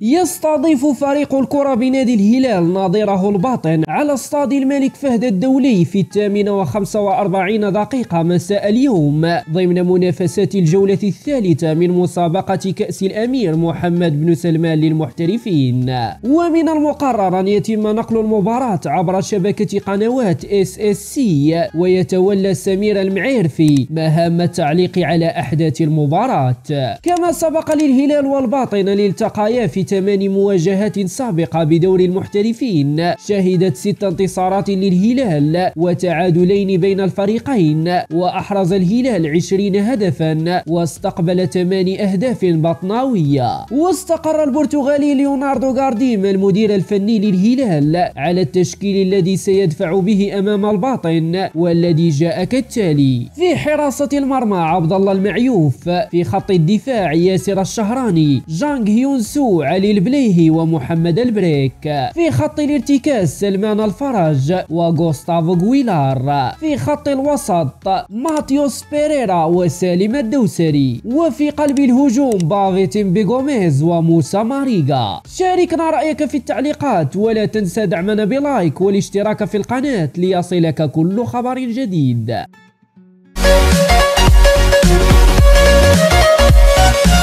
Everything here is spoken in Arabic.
يستضيف فريق الكرة بنادي الهلال نظيره الباطن على استاد الملك فهد الدولي في 8:45 دقيقة مساء اليوم ضمن منافسات الجولة الثالثة من مسابقة كأس الأمير محمد بن سلمان للمحترفين. ومن المقرر أن يتم نقل المباراة عبر شبكة قنوات SSC، ويتولى سمير المعيرفي مهام التعليق على أحداث المباراة. كما سبق للهلال والباطن للتقايا في 8 مواجهات سابقة بدور المحترفين شهدت 6 انتصارات للهلال وتعادلين بين الفريقين، وأحرز الهلال 20 هدفا واستقبل 8 أهداف بطناوية. واستقر البرتغالي ليوناردو غارديم المدير الفني للهلال على التشكيل الذي سيدفع به أمام الباطن، والذي جاء كالتالي: في حراسة المرمى عبد الله المعيوف، في خط الدفاع ياسر الشهراني، جانغ هيون سو، علي البليهي ومحمد البريك، في خط الارتكاز سلمان الفرج وغوستافو غويلار، في خط الوسط ماتيوس بيريرا وسالم الدوسري، وفي قلب الهجوم بافيتين بيغوميز وموسى ماريغا. شاركنا رأيك في التعليقات، ولا تنسى دعمنا بلايك والاشتراك في القناة ليصلك كل خبر جديد.